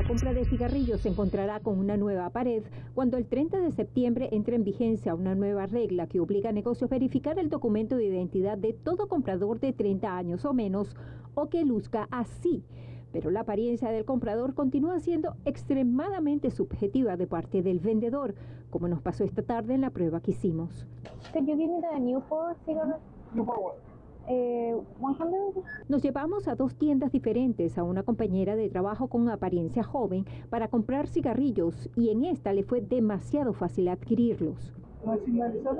compra de cigarrillos se encontrará con una nueva pared cuando el 30 de septiembre entre en vigencia una nueva regla que obliga a negocios a verificar el documento de identidad de todo comprador de 30 años o menos o que luzca así. Pero la apariencia del comprador continúa siendo extremadamente subjetiva de parte del vendedor, como nos pasó esta tarde en la prueba que hicimos. Could you give me the Newport cigarette? Newport what? 100. Nos llevamos a dos tiendas diferentes a una compañera de trabajo con apariencia joven para comprar cigarrillos y en esta le fue demasiado fácil adquirirlos. 1997?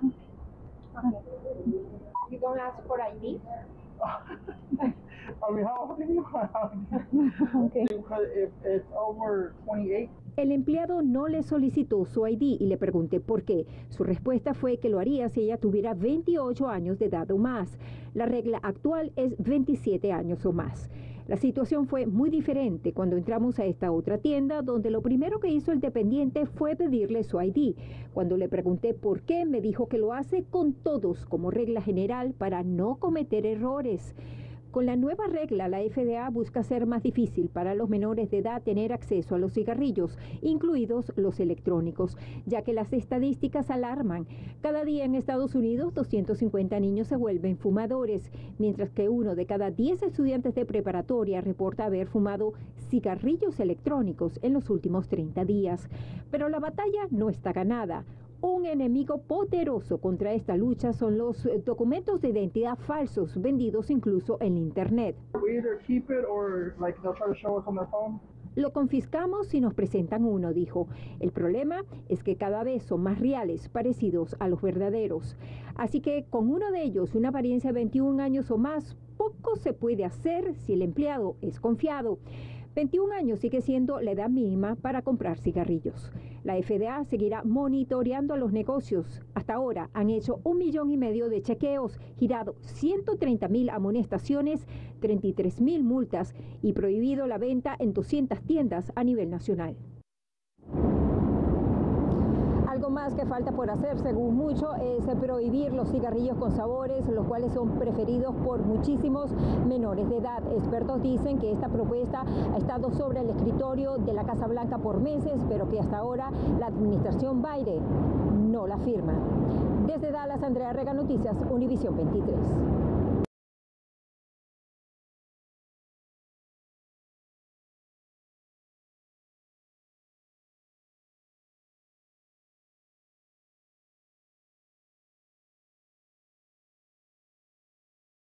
You don't ask for ID? I mean, how old are you? Okay. If it's over 28. El empleado no le solicitó su ID y le pregunté por qué. Su respuesta fue que lo haría si ella tuviera 28 años de edad o más. La regla actual es 27 años o más. La situación fue muy diferente cuando entramos a esta otra tienda, donde lo primero que hizo el dependiente fue pedirle su ID. Cuando le pregunté por qué, me dijo que lo hace con todos como regla general para no cometer errores. Con la nueva regla, la FDA busca hacer más difícil para los menores de edad tener acceso a los cigarrillos, incluidos los electrónicos, ya que las estadísticas alarman. Cada día en Estados Unidos, 250 niños se vuelven fumadores, mientras que 1 de cada 10 estudiantes de preparatoria reporta haber fumado cigarrillos electrónicos en los últimos 30 días. Pero la batalla no está ganada. Un enemigo poderoso contra esta lucha son los documentos de identidad falsos vendidos incluso en Internet. We either keep it or like they'll try to show us on their phone. Lo confiscamos si nos presentan uno, dijo. El problema es que cada vez son más reales, parecidos a los verdaderos. Así que con uno de ellos, una apariencia de 21 años o más, poco se puede hacer si el empleado es confiado. 21 años sigue siendo la edad mínima para comprar cigarrillos. La FDA seguirá monitoreando a los negocios. Hasta ahora han hecho 1,5 millones de chequeos, girado 130,000 amonestaciones, 33,000 multas y prohibido la venta en 200 tiendas a nivel nacional. Algo más que falta por hacer, según mucho, es prohibir los cigarrillos con sabores, los cuales son preferidos por muchísimos menores de edad. Expertos dicen que esta propuesta ha estado sobre el escritorio de la Casa Blanca por meses, pero que hasta ahora la administración Biden no la firma. Desde Dallas, Andrea Rega, Noticias Univisión 23.